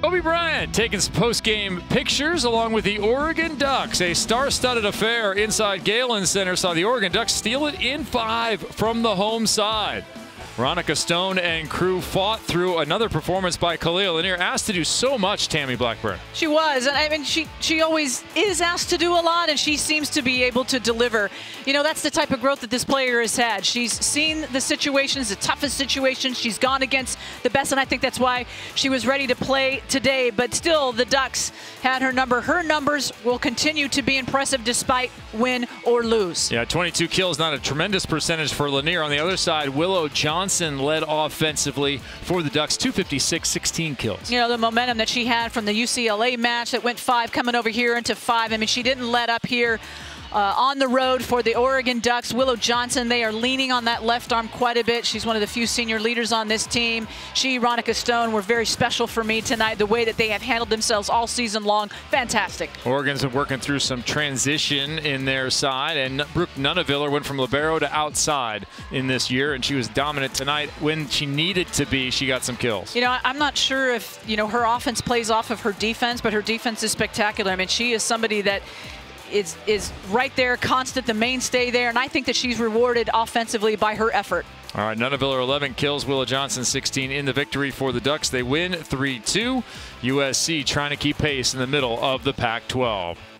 Kobe Bryant taking some post-game pictures along with the Oregon Ducks. A star-studded affair inside Galen Center saw the Oregon Ducks steal it in 5 from the home side. Veronica Stone and crew fought through another performance by Khalia. Lanier asked to do so much, Tammy Blackburn. She was, and I mean, she always is asked to do a lot, and she seems to be able to deliver. You know, that's the type of growth that this player has had. She's seen the situations, the toughest situations. She's gone against the best, and I think that's why she was ready to play today. But still, the Ducks had her number. Her numbers will continue to be impressive despite win or lose. Yeah, 22 kills, not a tremendous percentage for Lanier. On the other side, Willow Johnson led offensively for the Ducks, 256, 16 kills. You know, the momentum that she had from the UCLA match that went 5 coming over here into 5. I mean, she didn't let up here on the road for the Oregon Ducks. Willow Johnson, they are leaning on that left arm quite a bit. She's one of the few senior leaders on this team. She, Veronica Stone, were very special for me tonight. The way that they have handled themselves all season long, fantastic. Oregon's been working through some transition in their side, and Brooke Nuneviller went from libero to outside in this year, and she was dominant tonight. When she needed to be, she got some kills. You know, I'm not sure if, you know, her offense plays off of her defense, but her defense is spectacular. I mean, she is somebody that is right there, constant, the mainstay there, and I think that she's rewarded offensively by her effort. All right, Nuneviller 11 kills, Willow Johnson 16 in the victory for the Ducks. They win 3-2. USC trying to keep pace in the middle of the Pac-12.